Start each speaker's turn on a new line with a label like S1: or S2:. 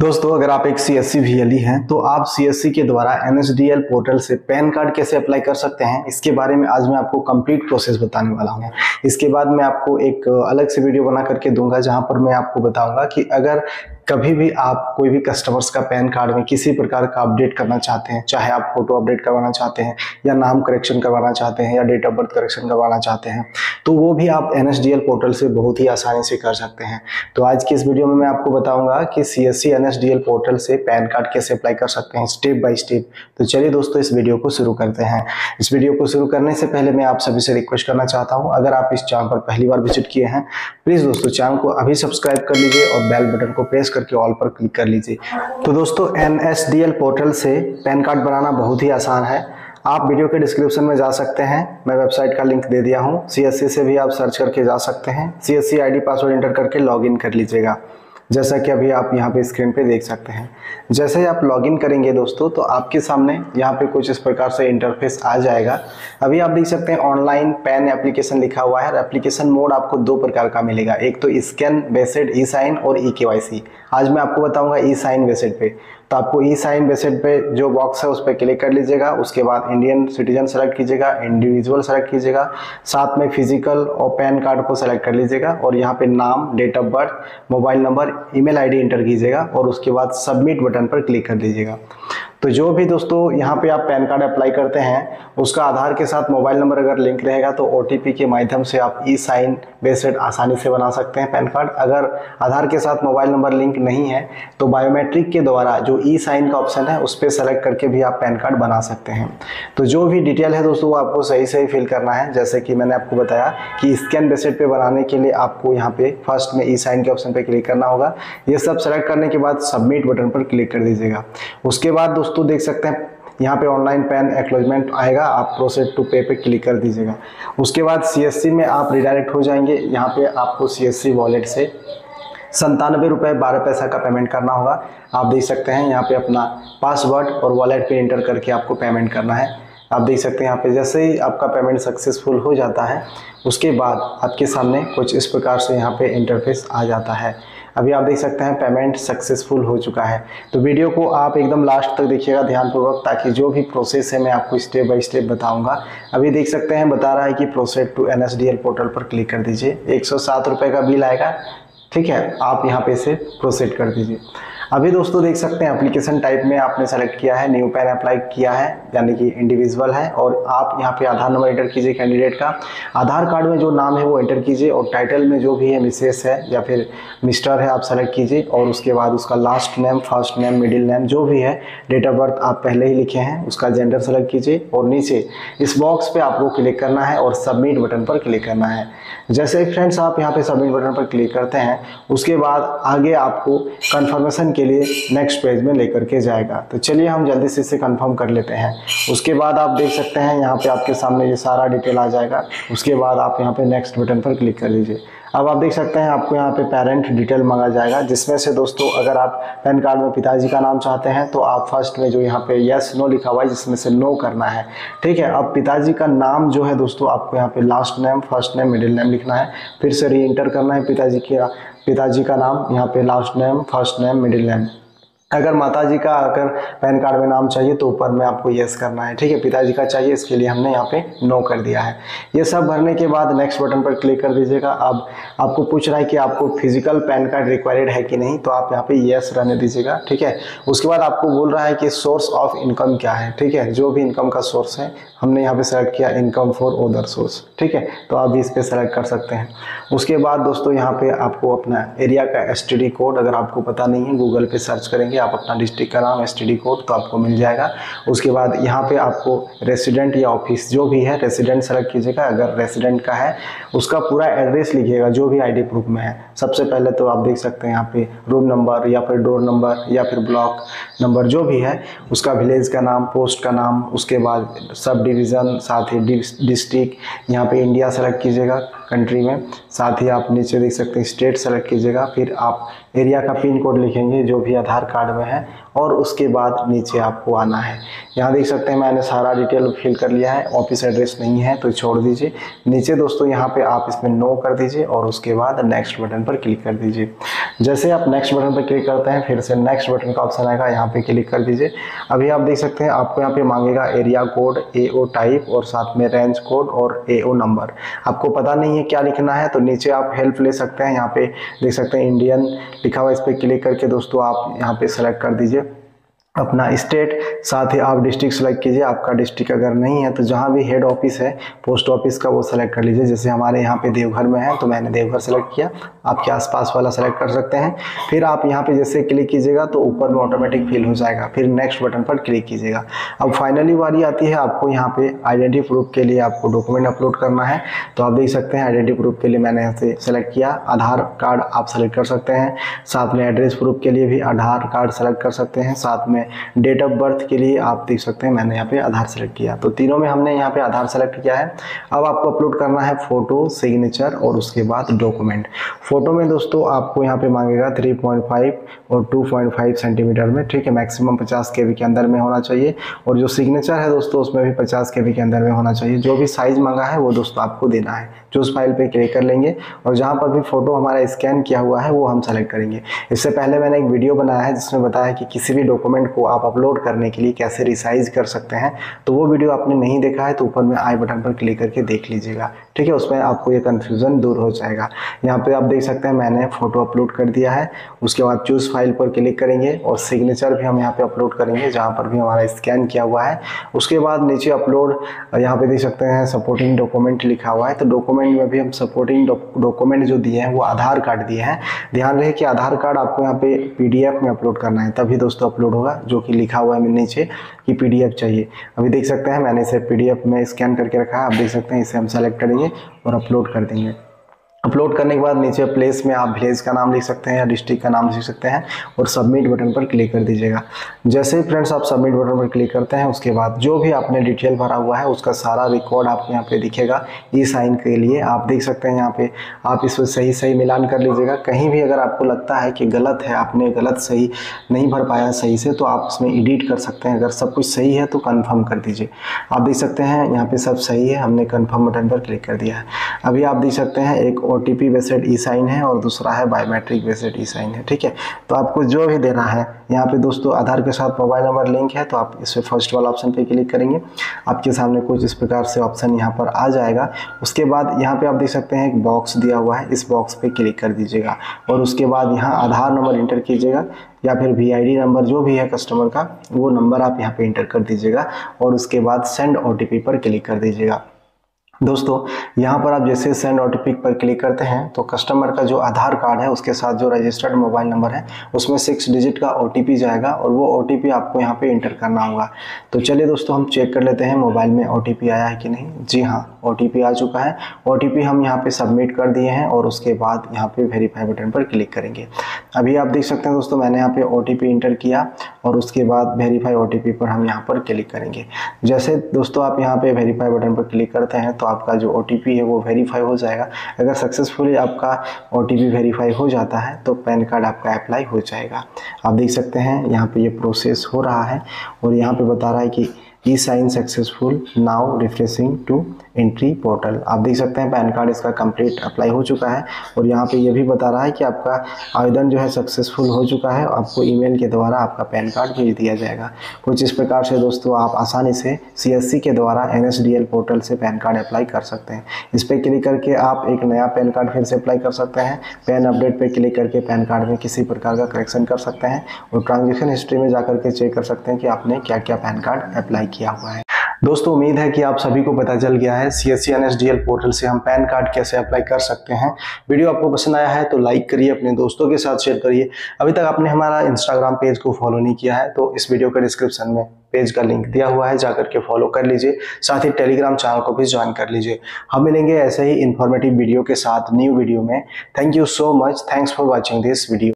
S1: दोस्तों, अगर आप एक सीएससी VLE हैं तो आप सीएससी के द्वारा NSDL पोर्टल से पैन कार्ड कैसे अप्लाई कर सकते हैं, इसके बारे में आज मैं आपको कंप्लीट प्रोसेस बताने वाला हूं। इसके बाद मैं आपको एक अलग से वीडियो बना करके दूंगा जहां पर मैं आपको बताऊंगा कि अगर कभी भी आप कोई भी कस्टमर्स का पैन कार्ड में किसी प्रकार का अपडेट करना चाहते हैं, चाहे आप फोटो अपडेट करवाना चाहते हैं या नाम करेक्शन करवाना चाहते हैं या डेट ऑफ बर्थ करेक्शन करवाना चाहते हैं, तो वो भी आप NSDL पोर्टल से बहुत ही आसानी से कर सकते हैं। तो आज की इस वीडियो में मैं आपको बताऊंगा कि CSC NSDL पोर्टल से पैन कार्ड कैसे अप्लाई कर सकते हैं स्टेप बाय स्टेप। तो चलिए दोस्तों, इस वीडियो को शुरू करते हैं। इस वीडियो को शुरू करने से पहले मैं आप सभी से रिक्वेस्ट करना चाहता हूं, अगर आप इस चैनल पर पहली बार विजिट किए हैं, प्लीज दोस्तों चैनल को अभी सब्सक्राइब कर लीजिए और बेल बटन को प्रेस करके ऑल पर क्लिक कर लीजिए। तो दोस्तों, NSDL पोर्टल से पैन कार्ड बनाना बहुत ही आसान है। आप वीडियो के डिस्क्रिप्शन में जा सकते हैं, मैं वेबसाइट का लिंक दे दिया हूं। CSC से भी आप सर्च करके जा सकते हैं। CSC ID पासवर्ड एंटर करके लॉगिन कर लीजिएगा, जैसा कि अभी आप यहाँ पे स्क्रीन पे देख सकते हैं। जैसे ही आप लॉगिन करेंगे दोस्तों, तो आपके सामने यहाँ पे कुछ इस प्रकार से इंटरफेस आ जाएगा। अभी आप देख सकते हैं ऑनलाइन पैन एप्लीकेशन लिखा हुआ है। एप्लीकेशन मोड आपको दो प्रकार का मिलेगा, एक तो स्कैन बेस्ड ई-साइन और eKYC। आज मैं आपको बताऊंगा ई-साइन बेस्ड पे। तो आपको ई-साइन बेस्ड पे जो बॉक्स है उस पर क्लिक कर लीजिएगा। उसके बाद इंडियन सिटीजन सेलेक्ट कीजिएगा, इंडिविजुअल सेलेक्ट कीजिएगा, साथ में फिजिकल और पैन कार्ड को सेलेक्ट कर लीजिएगा और यहाँ पे नाम, date of birth, mobile number, email ID enter कीजिएगा और उसके बाद सबमिट बटन पर क्लिक कर दीजिएगा। तो जो भी दोस्तों यहाँ पे आप पैन कार्ड अप्लाई करते हैं, उसका आधार के साथ मोबाइल नंबर अगर लिंक रहेगा तो OTP के माध्यम से आप ई-साइन बेस्ड आसानी से बना सकते हैं पैन कार्ड। अगर आधार के साथ मोबाइल नंबर लिंक नहीं है तो बायोमेट्रिक के द्वारा जो ई-साइन का ऑप्शन है उस पर सेलेक्ट करके भी आप पैन कार्ड बना सकते हैं। तो जो भी डिटेल है दोस्तों वो आपको सही सही फिल करना है। जैसे कि मैंने आपको बताया कि स्कैन बेस्ड पे बनाने के लिए आपको यहाँ पे फर्स्ट में ई-साइन के ऑप्शन पे क्लिक करना होगा। ये सब सेलेक्ट करने के बाद सबमिट बटन पर क्लिक कर दीजिएगा। उसके बाद दोस्तों देख सकते हैं यहाँ पे ऑनलाइन पैन एक्नॉलेजमेंट आएगा, आप प्रोसेस टू पे पे क्लिक कर दीजिएगा। उसके बाद CSC में आप रिडायरेक्ट हो जाएंगे। यहाँ पे आपको CSC वॉलेट से 97 रुपये 12 पैसा का पेमेंट करना होगा। आप देख सकते हैं यहाँ पे अपना पासवर्ड और वॉलेट पे एंटर करके आपको पेमेंट करना है। आप देख सकते हैं यहाँ पे जैसे ही आपका पेमेंट सक्सेसफुल हो जाता है, उसके बाद आपके सामने कुछ इस प्रकार से यहाँ पे इंटरफेस आ जाता है। अभी आप देख सकते हैं पेमेंट सक्सेसफुल हो चुका है। तो वीडियो को आप एकदम लास्ट तक देखिएगा ध्यानपूर्वक, ताकि जो भी प्रोसेस है मैं आपको स्टेप बाय स्टेप बताऊंगा। अभी देख सकते हैं बता रहा है कि प्रोसेस टू NSDL पोर्टल पर क्लिक कर दीजिए। 107 रुपये का बिल आएगा, ठीक है। आप यहाँ पे से प्रोसीड कर दीजिए। अभी दोस्तों देख सकते हैं एप्लीकेशन टाइप में आपने सेलेक्ट किया है, न्यू पैन अप्लाई किया है, यानी कि इंडिविजुअल है। और आप यहाँ पे आधार नंबर एंटर कीजिए कैंडिडेट का। आधार कार्ड में जो नाम है वो एंटर कीजिए और टाइटल में जो भी है मिसेस है या फिर मिस्टर है आप सेलेक्ट कीजिए। और उसके बाद उसका last name, first name, middle name जो भी है, डेट ऑफ बर्थ आप पहले ही लिखे हैं, उसका जेंडर सेलेक्ट कीजिए और नीचे इस बॉक्स पे आपको क्लिक करना है और सबमिट बटन पर क्लिक करना है। जैसे फ्रेंड्स आप यहाँ पे सबमिट बटन पर क्लिक करते हैं, उसके बाद आगे आपको कंफर्मेशन के लिए नेक्स्ट पेज में लेकर के जाएगा। तो चलिए हम जल्दी से इसे कंफर्म कर लेते हैं। उसके बाद आप देख सकते हैं यहाँ पे आपके सामने ये सारा डिटेल आ जाएगा। उसके बाद आप यहाँ पे नेक्स्ट बटन पर क्लिक कर लीजिए। अब आप देख सकते हैं आपको यहाँ पे पेरेंट डिटेल मांगा जाएगा, जिसमें से दोस्तों अगर आप पैन कार्ड में पिताजी का नाम चाहते हैं तो आप फर्स्ट में जो यहाँ पे यस नो लिखा हुआ है जिसमें से नो करना है, ठीक है। अब पिताजी का नाम जो है दोस्तों आपको यहाँ पे last name, first name, middle name लिखना है। फिर से री एंटर करना है पिताजी का नाम, यहाँ पे last name, first name, middle name. अगर माताजी का अगर पैन कार्ड में नाम चाहिए तो ऊपर में आपको यस करना है, ठीक है। पिताजी का चाहिए, इसके लिए हमने यहाँ पे नो कर दिया है। ये सब भरने के बाद नेक्स्ट बटन पर क्लिक कर दीजिएगा। अब आपको पूछ रहा है कि आपको फिजिकल पैन कार्ड रिक्वायर्ड है कि नहीं, तो आप यहाँ पे यस रहने दीजिएगा, ठीक है। उसके बाद आपको बोल रहा है कि सोर्स ऑफ इनकम क्या है, ठीक है। जो भी इनकम का सोर्स है हमने यहाँ पे सेलेक्ट किया इनकम फॉर अदर सोर्स, ठीक है। तो आप भी इस पर सेलेक्ट कर सकते हैं। उसके बाद दोस्तों यहाँ पे आपको अपना एरिया का STD कोड, अगर आपको पता नहीं है गूगल पे सर्च करेंगे आप अपना डिस्ट्रिक्ट का नाम, STD कोड, तो आपको मिल जाएगा। उसके बाद यहाँ पे आपको रेसिडेंट या ऑफिस जो भी है, रेसिडेंट सेलेक्ट कीजिएगा। अगर रेसिडेंट का है उसका पूरा एड्रेस लिखिएगा जो भी ID प्रूफ में है। सबसे पहले तो आप देख सकते हैं यहाँ पे रूम नंबर या फिर डोर नंबर या फिर ब्लॉक नंबर जो भी है, उसका विलेज का नाम, पोस्ट का नाम, उसके बाद सब डिवीज़न, साथ ही डिस्ट्रिक्ट, यहाँ पे इंडिया सेलेक्ट कीजिएगा, कंट्री में। साथ ही आप नीचे देख सकते हैं स्टेट सेलेक्ट कीजिएगा, फिर आप एरिया का पिन कोड लिखेंगे जो भी आधार कार्ड में है, और उसके बाद नीचे आपको आना है। यहाँ देख सकते हैं मैंने सारा डिटेल फिल कर लिया है। ऑफिस एड्रेस नहीं है तो छोड़ दीजिए। नीचे दोस्तों यहाँ पे आप इसमें नो कर दीजिए और उसके बाद नेक्स्ट बटन पर क्लिक कर दीजिए। जैसे आप नेक्स्ट बटन पर क्लिक करते हैं, फिर से नेक्स्ट बटन का ऑप्शन आएगा, यहाँ पे क्लिक कर दीजिए। अभी आप देख सकते हैं आपको यहाँ पे मांगेगा एरिया कोड, AO टाइप और साथ में रेंज कोड और AO नंबर। आपको पता नहीं है क्या लिखना है तो नीचे आप हेल्प ले सकते हैं। यहाँ पे देख सकते हैं इंडियन लिखा हुआ, इस पर क्लिक करके दोस्तों आप यहाँ पे सेलेक्ट कर दीजिए अपना स्टेट। साथ ही आप डिस्ट्रिक्ट सेलेक्ट कीजिए, आपका डिस्ट्रिक्ट अगर नहीं है तो जहाँ भी हेड ऑफिस है पोस्ट ऑफिस का वो सेलेक्ट कर लीजिए। जैसे हमारे यहाँ पे देवघर में है तो मैंने देवघर सेलेक्ट किया, आपके आसपास वाला सेलेक्ट कर सकते हैं। फिर आप यहाँ पे जैसे क्लिक कीजिएगा तो ऊपर में ऑटोमेटिक फिल हो जाएगा, फिर नेक्स्ट बटन पर क्लिक कीजिएगा। अब फाइनली बारी आती है आपको यहाँ पे आइडेंटिटी प्रूफ के लिए आपको डॉक्यूमेंट अपलोड करना है। तो आप देख सकते हैं आइडेंटिटी प्रूफ के लिए मैंने यहाँ से सेलेक्ट किया, आधार कार्ड आप सेलेक्ट कर सकते हैं। साथ में एड्रेस प्रूफ के लिए भी आधार कार्ड सेलेक्ट कर सकते हैं। साथ में डेट ऑफ बर्थ के लिए आप देख सकते हैं मैंने यहाँ पे आधार सेलेक्ट किया। तो तीनों में हमने यहाँ पे आधार सेलेक्ट किया है। अब आपको अपलोड करना है फोटो, सिग्नेचर और उसके बाद डॉक्यूमेंट। फोटो में दोस्तों आपको यहाँ पे मांगेगा 3.5 और 2.5 सेंटीमीटर में, ठीक है। मैक्सिमम 50 KB के अंदर में होना चाहिए। और जो सिग्नेचर है दोस्तों उसमें भी 50 KB के अंदर में होना चाहिए। जो भी साइज मांगा है वो दोस्तों आपको देना है। जो उस फाइल पे क्लिक कर लेंगे और जहाँ पर भी फोटो हमारा स्कैन किया हुआ है वो हम सेलेक्ट करेंगे। इससे पहले मैंने एक वीडियो बनाया है जिसमें बताया कि किसी भी डॉक्यूमेंट को आप अपलोड करने के लिए कैसे रिसाइज कर सकते हैं। तो वो वीडियो आपने नहीं देखा है तो ऊपर में आई बटन पर क्लिक करके देख लीजिएगा, ठीक है। उसमें आपको ये कन्फ्यूजन दूर हो जाएगा। यहाँ पे आप देख सकते हैं मैंने फोटो अपलोड कर दिया है। उसके बाद चूज फाइल पर क्लिक करेंगे और सिग्नेचर भी हम यहाँ पे अपलोड करेंगे जहाँ पर भी हमारा स्कैन किया हुआ है। उसके बाद नीचे अपलोड, यहाँ पे देख सकते हैं सपोर्टिंग डॉक्यूमेंट लिखा हुआ है। तो डॉक्यूमेंट में भी हम सपोर्टिंग डॉक्यूमेंट जो दिए हैं वो आधार कार्ड दिए हैं। ध्यान रहे कि आधार कार्ड आपको यहाँ पे PDF में अपलोड करना है, तभी दोस्तों अपलोड होगा। जो कि लिखा हुआ है नीचे कि PDF चाहिए। अभी देख सकते हैं मैंने इसे PDF में स्कैन करके रखा है। आप देख सकते हैं इसे हम सेलेक्ट करेंगे और अपलोड कर देंगे। अपलोड करने के बाद नीचे प्लेस में आप विलेज का नाम लिख सकते हैं या डिस्ट्रिक्ट का नाम लिख सकते हैं और सबमिट बटन पर क्लिक कर दीजिएगा। जैसे ही फ्रेंड्स आप सबमिट बटन पर क्लिक करते हैं उसके बाद जो भी आपने डिटेल भरा हुआ है उसका सारा रिकॉर्ड आपको यहाँ पे दिखेगा E-साइन के लिए। आप देख सकते हैं यहाँ पे आप इसमें सही मिलान कर लीजिएगा। कहीं भी अगर आपको लगता है कि गलत है, आपने गलत सही नहीं भर पाया सही से, तो आप इसमें एडिट कर सकते हैं। अगर सब कुछ सही है तो कन्फर्म कर दीजिए। आप देख सकते हैं यहाँ पे सब सही है, हमने कन्फर्म बटन पर क्लिक कर दिया है। अभी आप देख सकते हैं एक OTP बेस्ड E-साइन है और दूसरा है बायोमेट्रिक बेस्ड E-साइन है, ठीक है। तो आपको जो भी देना है यहाँ पे दोस्तों आधार के साथ मोबाइल नंबर लिंक है तो आप इस पे फर्स्ट वाला ऑप्शन पे क्लिक करेंगे। आपके सामने कुछ इस प्रकार से ऑप्शन यहाँ पर आ जाएगा। उसके बाद यहाँ पे आप देख सकते हैं एक बॉक्स दिया हुआ है, इस बॉक्स पे क्लिक कर दीजिएगा और उसके बाद यहाँ आधार नंबर इंटर कीजिएगा या फिर VID नंबर जो भी है कस्टमर का वो नंबर आप यहाँ पे इंटर कर दीजिएगा और उसके बाद सेंड OTP पर क्लिक कर दीजिएगा। दोस्तों यहाँ पर आप जैसे सेंड OTP पर क्लिक करते हैं तो कस्टमर का जो आधार कार्ड है उसके साथ जो रजिस्टर्ड मोबाइल नंबर है उसमें 6 डिजिट का OTP जाएगा और वो OTP आपको यहाँ पे इंटर करना होगा। तो चलिए दोस्तों हम चेक कर लेते हैं मोबाइल में OTP आया है कि नहीं। जी हाँ, OTP आ चुका है। OTP हम यहाँ पे सबमिट कर दिए हैं और उसके बाद यहाँ पे वेरीफाई बटन पर क्लिक करेंगे। अभी आप देख सकते हैं दोस्तों मैंने यहाँ पे OTP इंटर किया और उसके बाद वेरीफाई OTP पर हम यहाँ पर क्लिक करेंगे। जैसे दोस्तों आप यहाँ पे वेरीफाई बटन पर क्लिक करते हैं तो आपका जो OTP है वो वेरीफाई हो जाएगा। अगर सक्सेसफुली आपका OTP वेरीफाई हो जाता है तो पैन कार्ड आपका अप्लाई हो जाएगा। आप देख सकते हैं यहाँ पे ये प्रोसेस हो रहा है और यहाँ पे बता रहा है कि eSign successful, now refreshing to entry portal. आप देख सकते हैं पैन कार्ड इसका कंप्लीट अप्लाई हो चुका है और यहाँ पे ये भी बता रहा है कि आपका आवेदन जो है सक्सेसफुल हो चुका है। आपको ईमेल के द्वारा आपका पैन कार्ड भेज दिया जाएगा। कुछ इस प्रकार से दोस्तों आप आसानी से CSC के द्वारा NSDL पोर्टल से पैन कार्ड अप्लाई कर सकते हैं। इस पर क्लिक करके आप एक नया पैन कार्ड फिर से अप्लाई कर सकते हैं। पैन अपडेट पर क्लिक करके पैन कार्ड में किसी प्रकार का करेक्शन कर सकते हैं और ट्रांजेक्शन हिस्ट्री में जाकर के चेक कर सकते हैं कि आपने क्या क्या पैन कार्ड अप्लाई किया हुआ है। दोस्तों उम्मीद है कि आप सभी को पता चल गया है CSC NSDL पोर्टल से हम पैन कार्ड कैसे अप्लाई कर सकते हैं। वीडियो आपको पसंद आया है तो लाइक करिए, अपने दोस्तों के साथ शेयर करिए। अभी तक आपने हमारा इंस्टाग्राम पेज को फॉलो नहीं किया है तो इस वीडियो के डिस्क्रिप्शन में पेज का लिंक दिया हुआ है, जाकर के फॉलो कर लीजिए। साथ ही टेलीग्राम चैनल को भी ज्वाइन कर लीजिए। हम मिलेंगे ऐसे ही इंफॉर्मेटिव वीडियो के साथ न्यू वीडियो में। Thank you so much, thanks for watching this video.